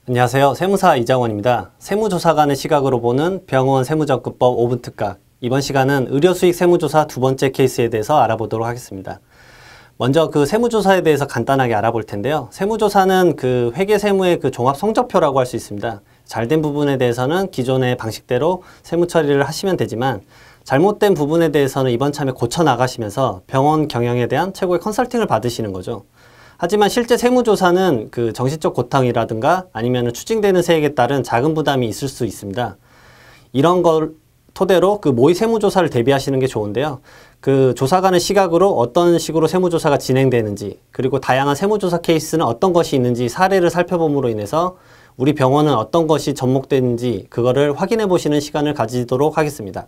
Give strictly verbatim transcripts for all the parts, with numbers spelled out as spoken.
안녕하세요. 세무사 이장원입니다. 세무조사관의 시각으로 보는 병원 세무접근법 오 분 특각. 이번 시간은 의료수익 세무조사 두 번째 케이스에 대해서 알아보도록 하겠습니다. 먼저 그 세무조사에 대해서 간단하게 알아볼 텐데요. 세무조사는 그 회계세무의 그 종합 성적표라고 할 수 있습니다. 잘된 부분에 대해서는 기존의 방식대로 세무 처리를 하시면 되지만 잘못된 부분에 대해서는 이번 참에 고쳐 나가시면서 병원 경영에 대한 최고의 컨설팅을 받으시는 거죠. 하지만 실제 세무조사는 그 정신적 고통이라든가 아니면 추징되는 세액에 따른 작은 부담이 있을 수 있습니다. 이런 걸 토대로 그 모의 세무조사를 대비하시는 게 좋은데요. 그 조사관의 시각으로 어떤 식으로 세무조사가 진행되는지, 그리고 다양한 세무조사 케이스는 어떤 것이 있는지 사례를 살펴봄으로 인해서 우리 병원은 어떤 것이 접목되는지 그거를 확인해 보시는 시간을 가지도록 하겠습니다.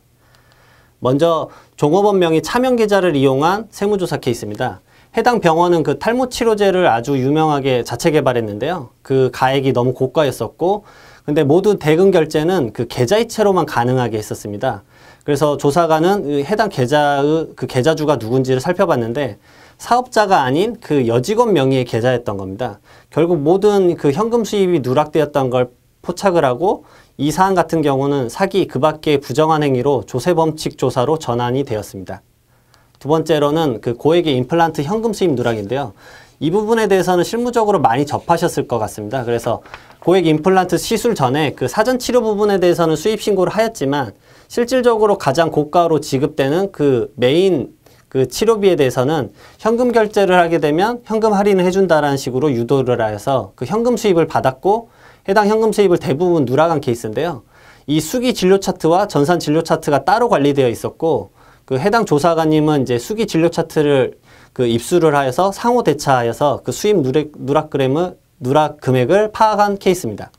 먼저 종업원 명의 차명 계좌를 이용한 세무조사 케이스입니다. 해당 병원은 그 탈모 치료제를 아주 유명하게 자체 개발했는데요. 그 가액이 너무 고가였었고, 근데 모두 대금 결제는 그 계좌이체로만 가능하게 했었습니다. 그래서 조사관은 해당 계좌의 그 계좌주가 누군지를 살펴봤는데 사업자가 아닌 그 여직원 명의의 계좌였던 겁니다. 결국 모든 그 현금 수입이 누락되었던 걸 포착을 하고 이 사안 같은 경우는 사기 그 밖의 부정한 행위로 조세범칙 조사로 전환이 되었습니다. 두 번째로는 그 고액의 임플란트 현금 수입 누락인데요. 이 부분에 대해서는 실무적으로 많이 접하셨을 것 같습니다. 그래서 고액 임플란트 시술 전에 그 사전 치료 부분에 대해서는 수입 신고를 하였지만 실질적으로 가장 고가로 지급되는 그 메인 그 치료비에 대해서는 현금 결제를 하게 되면 현금 할인을 해준다라는 식으로 유도를 하여서 그 현금 수입을 받았고 해당 현금 수입을 대부분 누락한 케이스인데요. 이 수기 진료 차트와 전산 진료 차트가 따로 관리되어 있었고 그 해당 조사관님은 이제 수기 진료 차트를 그 입수를 하여서 상호 대차하여서 그 수입 누락, 누락그램을, 누락 금액을 파악한 케이스입니다.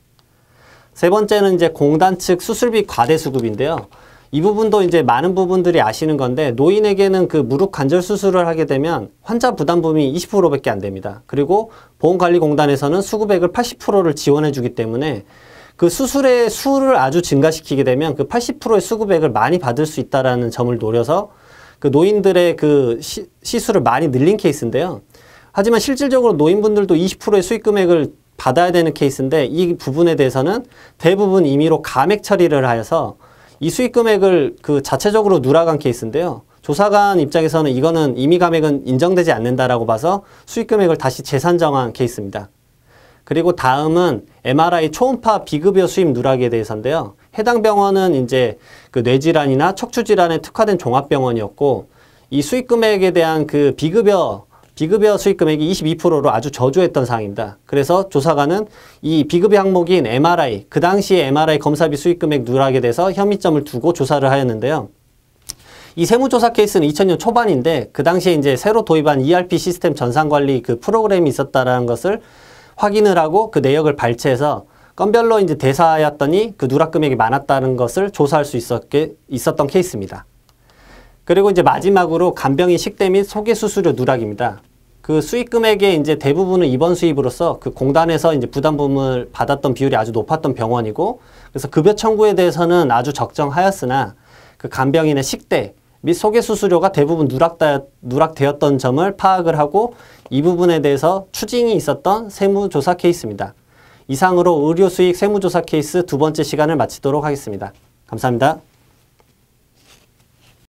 세 번째는 이제 공단 측 수술비 과대 수급인데요. 이 부분도 이제 많은 부분들이 아시는 건데 노인에게는 그 무릎 관절 수술을 하게 되면 환자 부담금이 이십 퍼센트밖에 안 됩니다. 그리고 보험관리공단에서는 수급액을 팔십 퍼센트를 지원해 주기 때문에 그 수술의 수를 아주 증가시키게 되면 그 팔십 퍼센트의 수급액을 많이 받을 수 있다는 점을 노려서 그 노인들의 그 시, 시술을 많이 늘린 케이스인데요. 하지만 실질적으로 노인분들도 이십 퍼센트의 수익 금액을 받아야 되는 케이스인데 이 부분에 대해서는 대부분 임의로 감액 처리를 하여서 이 수익 금액을 그 자체적으로 누락한 케이스인데요. 조사관 입장에서는 이거는 임의 감액은 인정되지 않는다라고 봐서 수익 금액을 다시 재산정한 케이스입니다. 그리고 다음은 엠알아이 초음파 비급여 수입 누락에 대해서인데요. 해당 병원은 이제 그 뇌질환이나 척추질환에 특화된 종합병원이었고 이 수익 금액에 대한 그 비급여 비급여 수익 금액이 이십이 퍼센트로 아주 저조했던 상황입니다. 그래서 조사관은 이 비급여 항목인 엠알아이, 그 당시에 엠알아이 검사비 수익 금액 누락에 대해서 혐의점을 두고 조사를 하였는데요. 이 세무조사 케이스는 이천 년 초반인데 그 당시에 이제 새로 도입한 이알피 시스템 전산관리 그 프로그램이 있었다라는 것을 확인을 하고 그 내역을 발췌해서 건별로 이제 대사하였더니 그 누락 금액이 많았다는 것을 조사할 수 있었게, 있었던 케이스입니다. 그리고 이제 마지막으로 간병인 식대 및 소개 수수료 누락입니다. 그 수익 금액의 이제 대부분은 입원 수입으로서 그 공단에서 이제 부담금을 받았던 비율이 아주 높았던 병원이고 그래서 급여 청구에 대해서는 아주 적정하였으나 그 간병인의 식대 및 소개 수수료가 대부분 누락다, 누락되었던 점을 파악을 하고 이 부분에 대해서 추징이 있었던 세무조사 케이스입니다. 이상으로 의료수익 세무조사 케이스 두 번째 시간을 마치도록 하겠습니다. 감사합니다.